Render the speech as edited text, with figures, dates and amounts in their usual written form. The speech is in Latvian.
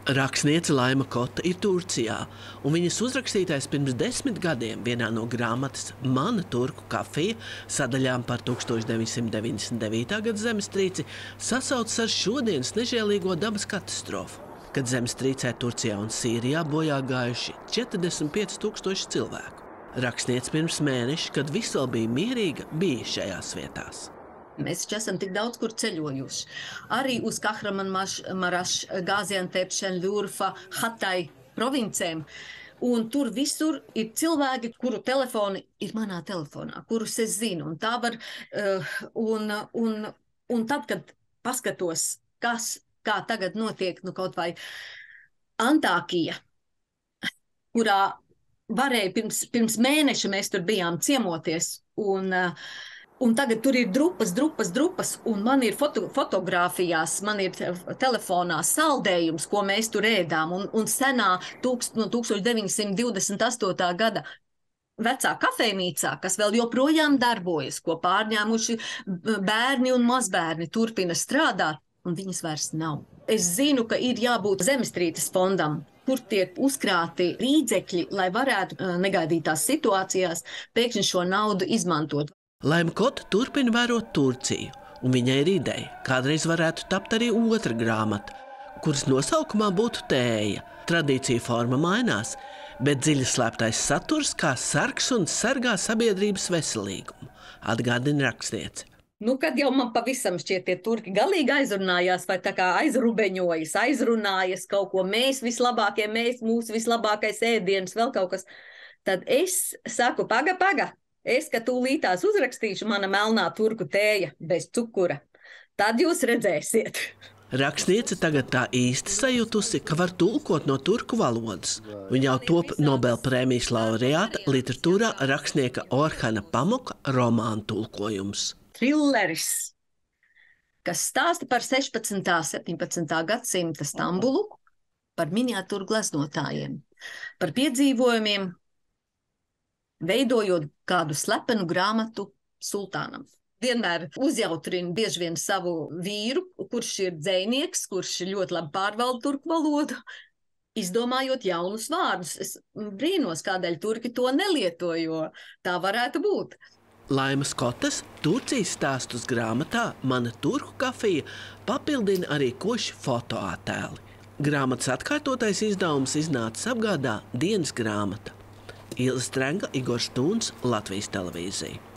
Rakstniece Laima Kota ir Turcijā, un viņas uzrakstītais pirms 10 gadiem vienā no grāmatas Mana turku kafija sadaļām par 1999. Gada zemestrīci sasaucas ar šodienas nežēlīgo dabas katastrofu, kad zemestrīcē Turcijā un Sīrijā bojā gājuši 45,000 cilvēku. Rakstniece pirms mēneša, kad viss vēl bija mierīga, bija šajās vietās. Mēs esam tik daudz kur ceļojuši. Arī uz Kahramanmaraš, Gaziantep, Šenļurfa, Hatai provincēm. Un tur visur ir cilvēki, kuru telefoni ir manā telefonā, kurus es zinu. Un tā var, un tad, kad paskatos, kā tagad notiek, kaut vai Antākija, kurā varēja pirms mēneša mēs tur bijām ciemoties, un tagad tur ir drupas, un man ir fotogrāfijās, man ir telefonā saldējums, ko mēs tur ēdām, un senā no 1928. gada vecā kafejnīcā, kas vēl joprojām darbojas, ko pārņēmuši bērni un mazbērni turpina strādāt, un viņas vairs nav. Es zinu, ka ir jābūt zemestrīces fondam, kur tiek uzkrāti līdzekļi, lai varētu negaidītās situācijās pēkšņi šo naudu izmantot. Laima Kota turpina vērot Turciju, un viņai ir ideja, kādreiz varētu tapt arī otra grāmata, kuras nosaukumā būtu Tēja. Tradīcija forma mainās, bet dziļi slēptais saturs kā sargs un sargā sabiedrības veselīgumu, atgādina rakstniece. Kad jau man pavisam šķiet tie turki galīgi aizrunājās, vai tā kā aizrunājas kaut ko, mēs vislabākie, mūsu vislabākais ēdiens, vēl kaut kas, tad es saku, paga. Es, ka tūlītās uzrakstīšu mana melnā turku tēja bez cukura. Tad jūs redzēsiet. Rakstniece tagad tā īsti sajutusi, ka var tulkot no turku valodas. Viņa jau top Nobelprēmijas laureāta literatūrā rakstnieka Orhana Pamuka romānu tulkojums. Trilleris, kas stāsta par 16. 17. gadsimta Stambulu, par miniatūru glaznotājiem, par piedzīvojumiem, veidojot kādu slepenu grāmatu sultānam. Vienmēr uzjautrina bieži vien savu vīru, kurš ir dzejnieks, kurš ļoti labi pārvalda turku valodu, izdomājot jaunus vārdus. Es brīnos, kādēļ turki to nelieto, jo tā varētu būt. Laimas Kotas Turcijas stāstus grāmatā Mana turku kafija papildina arī koši fotoattēli. Grāmatas atkārtotais izdevums iznācis apgādā Dienas grāmata. Ilze Strenga, Igors Tūns, Latvijas televīzija.